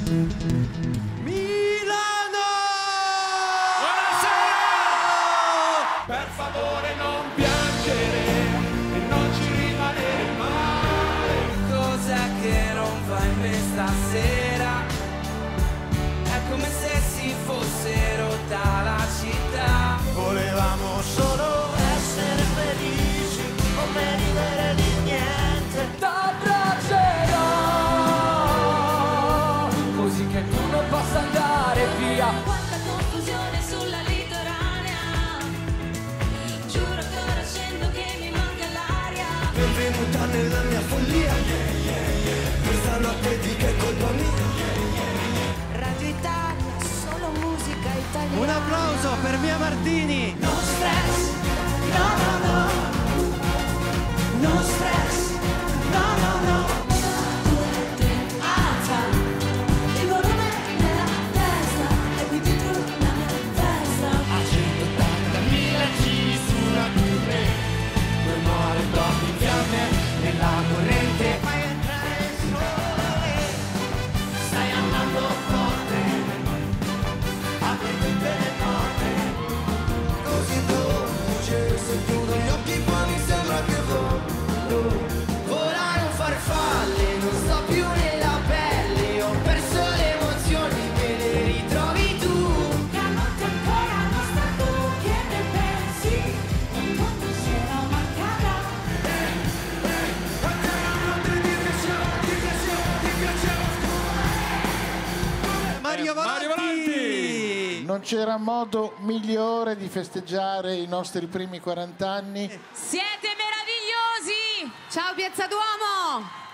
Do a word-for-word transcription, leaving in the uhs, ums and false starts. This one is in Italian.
Milano! Buonasera! Per favore non piangere e non ci rimanere male. Cos'è che non va in me stasera? È come se si fosse rotta la città. Volevamo solo essere felici, non meritare di niente. T'abbraccerò così che tu non possa andare via. Quanta confusione sulla litoranea, giuro che ora scendo che mi manca l'aria. Benvenuta nella mia follia, questa notte di che colpa mia. Radio Italia, solo musica italiana. Un applauso per Mia Martini. No stress, no no no. No stress, no no no. Alza il volume nella testa e qui dentro la mia festa. A centottantamila giri sulla nube, quel mare tocca in fiamme nella corrente. Fai entrare il sole, stai andando forte, Apri tutte le porte, così dolce. Se chiudo gli occhi poi mi sembra che volo. Volare un farfalle, non sto più nella pelle. Ho perso le emozioni, me le ritrovi tu. La notte ancora non sta tu, che ne pensi? Un mondo c'era ma accadrà. Mario Valanti. Mario Valanti. Non c'era modo migliore di festeggiare i nostri primi quaranta anni. Siete meravigliosi! Ciao Piazza Duomo!